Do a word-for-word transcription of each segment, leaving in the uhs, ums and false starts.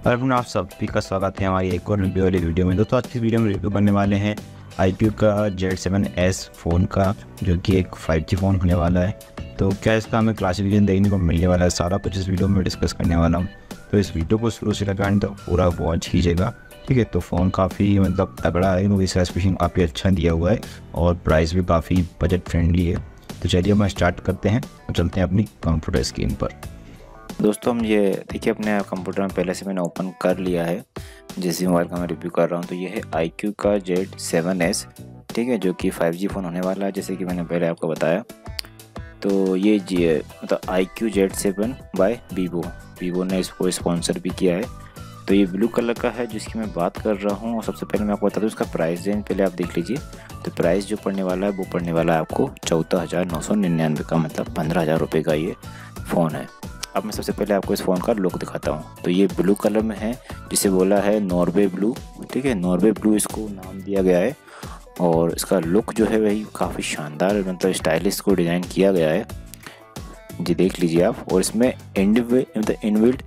और अपना आप सभी का स्वागत है हमारी एक और रिव्यू वाली वीडियो में। दोस्तों आज की वीडियो में रिव्यू करने वाले हैं iQOO का जेड सेवन एस फ़ोन का, जो कि एक फाइव जी फ़ोन होने वाला है। तो क्या इसका हमें क्लासिफिकेशन देखने को मिलने वाला है, सारा कुछ इस वीडियो में डिस्कस करने वाला हूँ। तो इस वीडियो को शुरू से लेकर तो पूरा वॉच कीजिएगा, ठीक है। तो फ़ोन काफ़ी मतलब तगड़ा है, मूवी स्पेसिफिकेशन काफ़ी अच्छा दिया हुआ है और प्राइस भी काफ़ी बजट फ्रेंडली है। तो चलिए हम स्टार्ट करते हैं और चलते हैं अपनी कंप्यूटर स्क्रीन पर। दोस्तों हम ये देखिए अपने कंप्यूटर में पहले से मैंने ओपन कर लिया है, जिस मोबाइल का मैं रिव्यू कर रहा हूँ। तो ये है iQOO का जेड सेवन एस, ठीक है, जो कि फाइव जी फ़ोन होने वाला है, जैसे कि मैंने पहले आपको बताया। तो ये जी मतलब iQOO Z seven by Vivo Vivo ने इसको स्पॉन्सर भी किया है। तो ये ब्लू कलर का है जिसकी मैं बात कर रहा हूँ। और सबसे पहले मैं आपको बता दूँ इसका प्राइस रेंज पहले आप देख लीजिए। तो प्राइस जो पड़ने वाला है वो पड़ने वाला है आपको चौदह हज़ार नौ सौ निन्यानवे का, मतलब पंद्रह हज़ार रुपये का ये फ़ोन है। अब मैं सबसे पहले आपको इस फ़ोन का लुक दिखाता हूँ। तो ये ब्लू कलर में है, जिसे बोला है नॉर्वे ब्लू, ठीक है, नॉर्वे ब्लू इसको नाम दिया गया है। और इसका लुक जो है वही काफ़ी शानदार, मतलब स्टाइलिश को डिज़ाइन किया गया है जी, देख लीजिए आप। और इसमें इनबिल्ट मतलब इनबिल्ट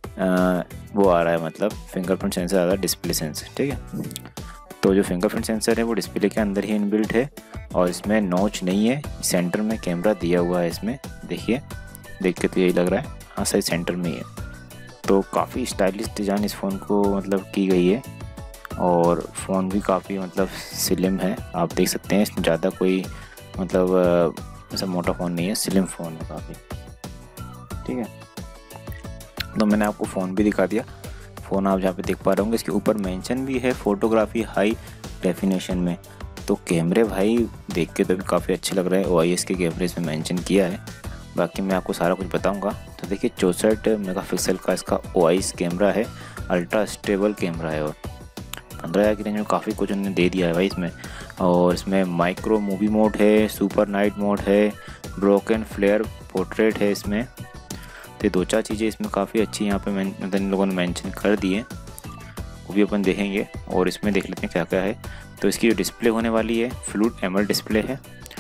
वो आ रहा है, मतलब फिंगरप्रिंट सेंसर आ रहा है, डिस्प्ले सेंसर, ठीक है। तो जो फिंगरप्रिंट सेंसर है वो डिस्प्ले के अंदर ही इनबिल्ट है और इसमें नॉच नहीं है। सेंटर में कैमरा दिया हुआ है इसमें, देखिए, देख के तो यही लग रहा है, हाँ सही सेंटर में ही है। तो काफ़ी स्टाइलिश डिज़ाइन इस फ़ोन को मतलब की गई है और फ़ोन भी काफ़ी मतलब स्लिम है, आप देख सकते हैं। इसमें ज़्यादा कोई मतलब ऐसा मोटा फ़ोन नहीं है, स्लिम फ़ोन है काफ़ी, ठीक है। तो मैंने आपको फ़ोन भी दिखा दिया। फ़ोन आप जहाँ पे देख पा रहे होंगे इसके ऊपर मेंशन भी है फोटोग्राफी हाई डेफिनेशन में। तो कैमरे भाई देख के तो भी काफ़ी अच्छे लग रहे हैं, ओ आई एस के कैमरे इसमें मेंशन किया है। बाकी मैं आपको सारा कुछ बताऊंगा। तो देखिए चौंसठ मेगापिक्सल का इसका ओ आई एस कैमरा है, अल्ट्रा स्टेबल कैमरा है और पंद्रह हज़ार की रेंज में काफ़ी कुछ उन्होंने दे दिया है भाई इसमें। और इसमें माइक्रो मूवी मोड है, सुपर नाइट मोड है, ब्रोकन फ्लेयर पोर्ट्रेट है इसमें। तो दो चार चीज़ें इसमें काफ़ी अच्छी यहाँ पे मतलब इन लोगों ने मेंशन कर दी है, वो भी अपन देखेंगे। और इसमें देख लेते हैं क्या क्या है। तो इसकी जो डिस्प्ले होने वाली है फ्लूड एमोलेड डिस्प्ले है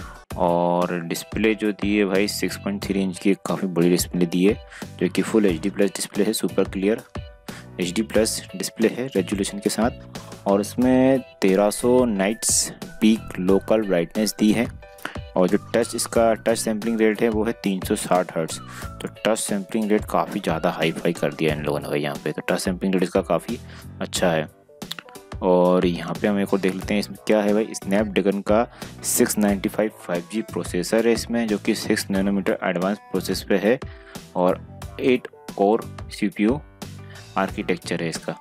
और डिस्प्ले जो दी है भाई सिक्स पॉइंट थ्री इंच की काफ़ी बड़ी डिस्प्ले दी है, जो कि full H D plus display है, super clear H D plus display है रेजोल्यूशन के साथ। और इसमें तेरह सौ नाइट्स पीक लोकल ब्राइटनेस दी है। और जो टच इसका टच सैम्पलिंग रेट है वो है तीन सौ साठ हर्ट्ज़। तो टच सैम्पलिंग रेट काफ़ी ज़्यादा हाई फाई कर दिया इन लोगों ने भाई यहाँ पे। तो टच सैम्पलिंग रेट इसका काफ़ी अच्छा है। और यहाँ पे हम एक और देख लेते हैं इसमें क्या है भाई। स्नैपड्रैगन का six ninety five five G processor है इसमें, जो कि सिक्स नैनोमीटर एडवांस प्रोसेस पे है और एट कोर सीपीयू आर्किटेक्चर है इसका।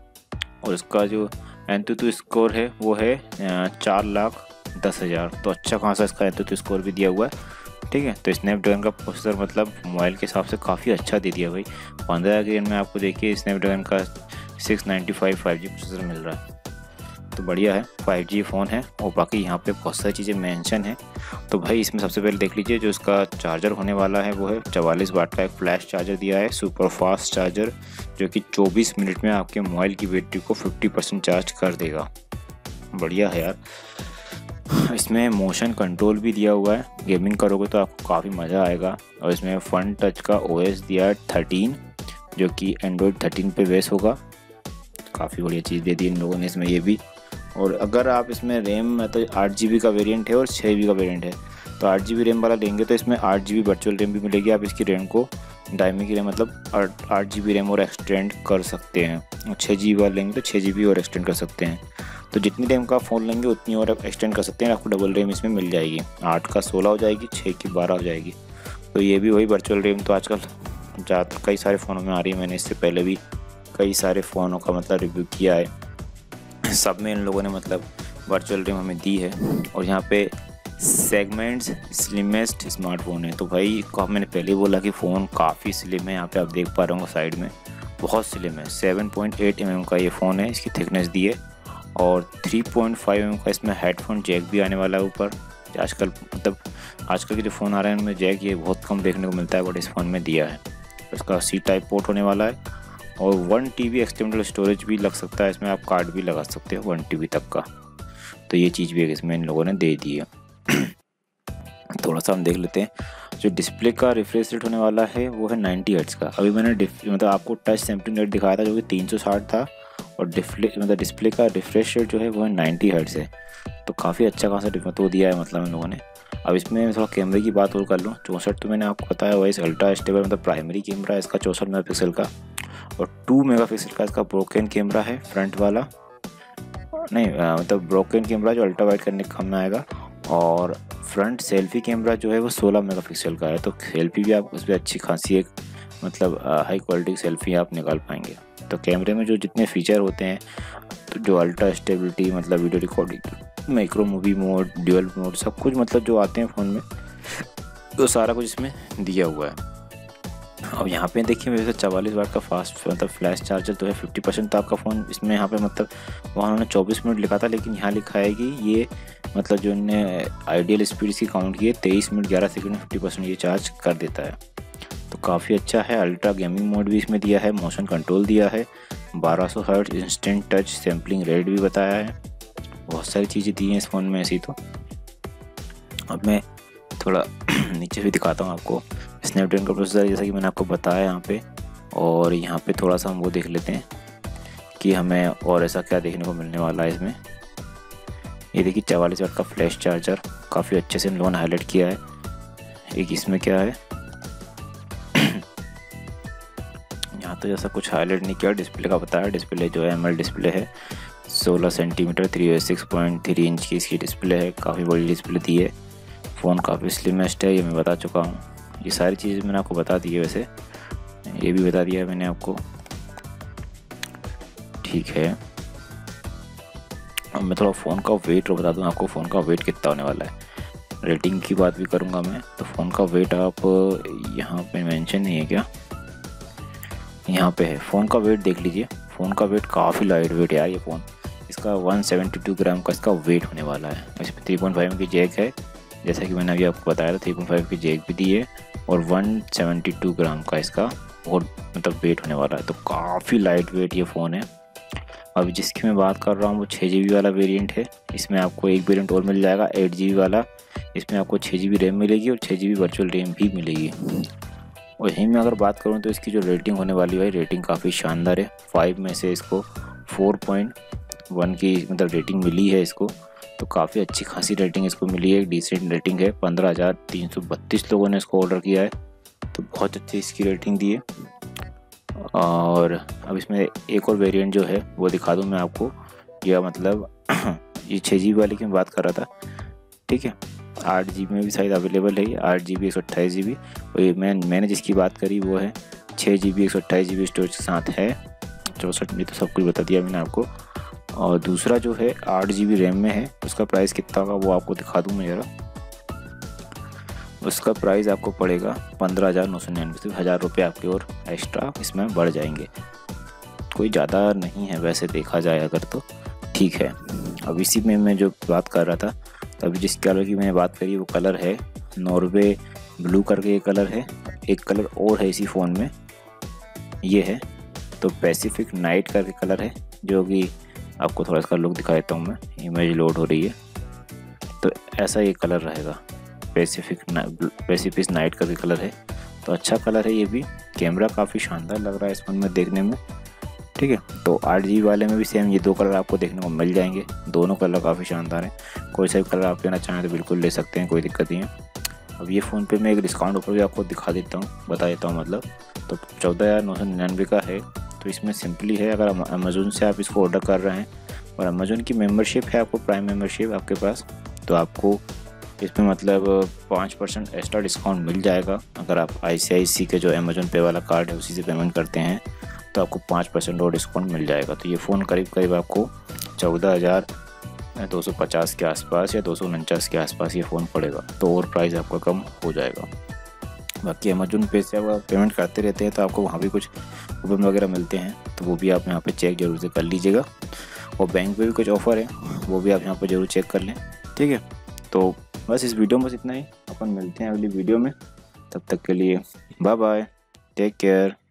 और इसका जो एंतुतु स्कोर है वो है चार लाख दस हज़ार। तो अच्छा खासा इसका एंतुतु स्कोर भी दिया हुआ है, ठीक है। तो स्नैपड्रैगन का प्रोसेसर मतलब मोबाइल के हिसाब से काफ़ी अच्छा दे दिया भाई। पंद्रह हज़ार की रेंज में आपको देखिए स्नैपड्रैगन का six ninety five five G processor मिल रहा है, तो बढ़िया है, फाइव जी फ़ोन है। और बाकी यहाँ पे बहुत सारी चीज़ें मेंशन है। तो भाई इसमें सबसे पहले देख लीजिए जो इसका चार्जर होने वाला है वो है चवालीस वाट का एक फ्लैश चार्जर दिया है, सुपर फास्ट चार्जर, जो कि चौबीस मिनट में आपके मोबाइल की बैटरी को फिफ्टी परसेंट चार्ज कर देगा। बढ़िया है यार। इसमें मोशन कंट्रोल भी दिया हुआ है, गेमिंग करोगे तो आपको काफ़ी मज़ा आएगा। और इसमें फन टच का ओ एस दिया है थर्टीन, जो कि एंड्रॉयड थर्टीन पे बेस होगा। काफ़ी बढ़िया चीज़ दे दी इन लोगों ने इसमें ये भी। और अगर आप इसमें रैम मतलब आठ जी बी का वेरिएंट है और छः जी बी का वेरिएंट है, तो आठ जी बी रैम वाला लेंगे तो इसमें आठ जी बी वर्चुअल रैम भी मिलेगी। आप इसकी रैम को डायमी की रैम मतलब आठ जी बी रैम और एक्सटेंड कर सकते हैं। और छः जी बी वाला लेंगे तो छः जी बी और एक्सटेंड कर सकते हैं। तो जितनी रैम का फ़ोन लेंगे उतनी और आप एक्सटेंड कर सकते हैं, आपको डबल रैम इसमें मिल जाएगी। आठ का सोलह हो जाएगी, छः की बारह हो जाएगी। तो ये भी वही वर्चुअल रैम तो आजकल ज़्यादातर कई सारे फ़ोनों में आ रही है। मैंने इससे पहले भी कई सारे फ़ोनों का मतलब रिव्यू किया है, सब में इन लोगों ने मतलब वर्चुअल रैम हमें दी है। और यहाँ पे सेगमेंट्स स्लिमेस्ट स्मार्टफोन है। तो भाई को मैंने पहले ही बोला कि फ़ोन काफ़ी स्लिम है। यहाँ पे आप देख पा रहे होंगे साइड में बहुत स्लिम है। Seven point eight M M का ये फ़ोन है, इसकी थिकनेस दी है। और three point five M M का इसमें हेडफोन जैक भी आने वाला है ऊपर। आजकल मतलब आजकल के जो फ़ोन आ रहे हैं उनमें जैक ये बहुत कम देखने को मिलता है, बट इस फ़ोन में दिया है। इसका सी टाइप पोर्ट होने वाला है और one T B extendable storage भी लग सकता है इसमें, आप कार्ड भी लगा सकते हो वन टी बी तक का। तो ये चीज़ भी इसमें इन लोगों ने दे दी है। थोड़ा सा हम देख लेते हैं जो डिस्प्ले का रिफ्रेश रेट होने वाला है वो है नाइन्टी हर्ट्ज़ का। अभी मैंने मतलब आपको टच सैम्पलिंग रेट दिखाया था जो कि तीन सौ साठ था, और डिस्प्ले मतलब डिस्प्ले का रिफ्रेश रेट जो है वो है नाइन्टी हर्ट्ज़ है। तो काफ़ी अच्छा खासा तो दिया है मतलब इन लोगों ने। अब इसमें थोड़ा कैमरे की बात और कर लूँ। चौंसठ तो मैंने आपको बताया वही अल्ट्रा स्टेबल मतलब प्राइमरी कैमरा है इसका चौंसठ मेगा पिक्सल का, और टू मेगा पिक्सल का इसका ब्रोकन कैमरा है फ्रंट वाला, नहीं मतलब ब्रोकन कैमरा जो अल्ट्रा वाइड करने के काम में आएगा। और फ्रंट सेल्फी कैमरा जो है वो सोलह मेगापिक्सल का है, तो सेल्फी भी आप उस पर अच्छी खासी एक मतलब हाई क्वालिटी की सेल्फी आप निकाल पाएंगे। तो कैमरे में जो जितने फीचर होते हैं, तो जो अल्ट्रा स्टेबिलिटी मतलब video recording, micro movie mode, dual mode, सब कुछ मतलब जो आते हैं फ़ोन में, तो सारा कुछ इसमें दिया हुआ है। अब यहाँ पे देखिए वैसे चवालीस वाट का फास्ट मतलब फ्लैश चार्जर तो है, फिफ्टी परसेंट तो आपका फ़ोन इसमें यहाँ पे मतलब वहाँ उन्होंने चौबीस मिनट लिखा था, लेकिन यहाँ लिखा है कि ये मतलब जो इन्होंने आइडियल स्पीड इसकी काउंट की है तेईस मिनट ग्यारह सेकंड में फिफ्टी परसेंट ये चार्ज कर देता है। तो काफ़ी अच्छा है। अल्ट्रा गेमिंग मोड भी इसमें दिया है, मोशन कंट्रोल दिया है, बारह सौ hertz instant touch sampling rate भी बताया है, बहुत सारी चीज़ें दी हैं इस फ़ोन में ऐसी। तो अब मैं थोड़ा नीचे भी दिखाता हूँ आपको स्नैपड्रैगन का प्रोसेसर, जैसा कि मैंने आपको बताया यहाँ पे। और यहाँ पे थोड़ा सा हम वो देख लेते हैं कि हमें और ऐसा क्या देखने को मिलने वाला है इसमें। ये देखिए चवालीस वाट का फ्लैश चार्जर काफ़ी अच्छे से इन लोगों ने हाईलाइट किया है। एक इसमें क्या है यहाँ तो जैसा कुछ हाईलाइट नहीं किया, डिस्प्ले का बताया। डिस्प्ले जो है एमएल डिस्प्ले है, सोलह centimetre three six point three inch की इसकी डिस्प्ले है, काफ़ी बड़ी डिस्प्ले दी है। फ़ोन काफ़ी स्लिमेस्ट है, ये मैं बता चुका हूँ। ये सारी चीज़ें मैंने आपको बता दी है, वैसे ये भी बता दिया है मैंने आपको, ठीक है। अब मैं थोड़ा फ़ोन का वेट बता दूँ आपको, फ़ोन का वेट कितना होने वाला है। रेटिंग की बात भी करूँगा मैं, तो फ़ोन का वेट आप यहाँ पे मेंशन नहीं है क्या, यहाँ पे है। फ़ोन का वेट देख लीजिए, फ़ोन का वेट काफ़ी लाइट वेट है यार ये फ़ोन। इसका एक सौ बहत्तर ग्राम का इसका वेट होने वाला है। इसमें थ्री पॉइंट फाइव की जैक है, जैसा कि मैंने अभी आपको बताया था, थ्री पॉइंट फाइव की जैक भी दी है, और एक सौ बहत्तर ग्राम का इसका और मतलब वेट होने वाला है। तो काफ़ी लाइट वेट ये फ़ोन है। अभी जिसकी मैं बात कर रहा हूँ वो छः जी बी वाला वेरिएंट है। इसमें आपको एक वेरिएंट और मिल जाएगा एट जी बी वाला, इसमें आपको छः जी बी रैम मिलेगी और छः जी बी वर्चुअल रैम भी मिलेगी। और यहीं में अगर बात करूँ तो इसकी जो रेटिंग होने वाली है, रेटिंग काफ़ी शानदार है। फाइव में से इसको फोर पॉइंट वन की मतलब रेटिंग मिली है इसको, तो काफ़ी अच्छी खासी रेटिंग इसको मिली है, एक डिसेंट रेटिंग है। पंद्रह हज़ार तीन सौ बत्तीस लोगों ने इसको ऑर्डर किया है, तो बहुत अच्छी इसकी रेटिंग दी है। और अब इसमें एक और वेरिएंट जो है वो दिखा दूँ मैं आपको, या मतलब ये छः जी बी वाली की मैं बात कर रहा था, ठीक है। आठ जी बी में भी शायद अवेलेबल है, आठ जी बी एक सौ अट्ठाईस जी बी। और मैं मैंने जिसकी बात करी वो है छः जी बी एक सौ अट्ठाईस जी बी स्टोरेज के साथ है, चौंसठ में तो सब कुछ बता दिया मैंने आपको। और दूसरा जो है आठ जी बी रैम में है, उसका प्राइस कितना होगा वो आपको दिखा दूँ मैं ज़रा। उसका प्राइस आपको पड़ेगा पंद्रह हज़ार नौ सौ निन्यानवे, सिर्फ हज़ार रुपये आपके और एक्स्ट्रा इसमें बढ़ जाएंगे। कोई ज़्यादा नहीं है वैसे देखा जाए अगर तो, ठीक है। अब इसी में मैं जो बात कर रहा था, तो अभी जिस कलर की मैंने बात करी वो कलर है नॉर्वे ब्लू करके ये कलर है। एक कलर और है इसी फ़ोन में, ये है तो पैसिफिक नाइट करके कलर है, जो कि आपको थोड़ा इसका लुक दिखा देता हूँ मैं। इमेज लोड हो रही है, तो ऐसा ये कलर रहेगा, पैसिफिक पैसिफिक नाइट करके कलर है। तो अच्छा कलर है ये भी। कैमरा काफ़ी शानदार लग रहा है इस फोन में देखने में, ठीक है। तो आठ जी बी वाले में भी सेम ये दो कलर आपको देखने को मिल जाएंगे, दोनों कलर काफ़ी शानदार हैं। कोई सा भी कलर आप लेना चाहें तो बिल्कुल ले सकते हैं, कोई दिक्कत नहीं है। अब ये फ़ोन पे मैं एक डिस्काउंट ऑफर भी आपको दिखा देता हूँ, बता देता हूँ मतलब। तो चौदह हज़ार नौ सौ निन्यानवे का है। तो इसमें सिंपली है, अगर अमेज़ोन से आप इसको ऑर्डर कर रहे हैं और अमेज़ोन की मेम्बरशिप है आपको, प्राइम मेम्बरशिप आपके पास, तो आपको इसमें मतलब पाँच परसेंट एक्स्ट्रा डिस्काउंट मिल जाएगा। अगर आप आई सी आई सी के जो अमेज़ोन पे वाला कार्ड है उसी से पेमेंट करते हैं तो आपको पाँच परसेंट और डिस्काउंट मिल जाएगा। तो ये फ़ोन करीब करीब आपको चौदह हज़ार दो सौ पचास के आसपास या दो सौ उनचास के आसपास ये फ़ोन पड़ेगा, तो और प्राइस आपका कम हो जाएगा। बाकी अमेज़ोन पे से आप पेमेंट करते रहते हैं तो आपको वहाँ भी कुछ कूपन वगैरह मिलते हैं, तो वो भी आप यहाँ पे चेक जरूर से कर लीजिएगा। और बैंक पे भी कुछ ऑफ़र है, वो भी आप यहाँ पर ज़रूर चेक कर लें, ठीक है। तो बस इस वीडियो में बस इतना ही, अपन मिलते हैं अगली वीडियो में। तब तक के लिए बाय बाय, टेक केयर।